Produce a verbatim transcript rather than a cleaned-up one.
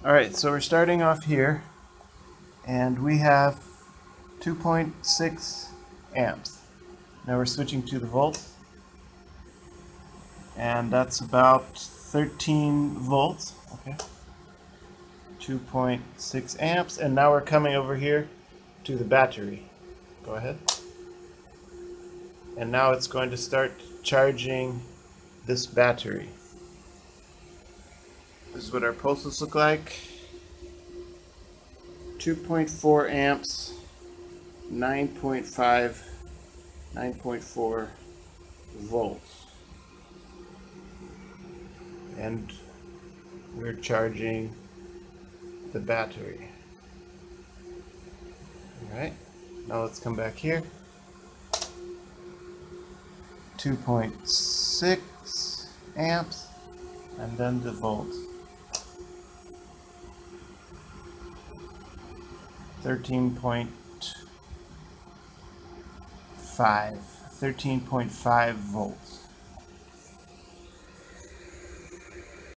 Alright, so we're starting off here, and we have two point six amps. Now we're switching to the volts, and that's about thirteen volts. Okay, two point six amps, and now we're coming over here to the battery. Go ahead. And now it's going to start charging this battery. This is what our pulses look like. two point four amps, nine point five, nine point four volts. And we're charging the battery. Alright, now let's come back here. two point six amps, and then the volts. thirteen point five, thirteen point five volts.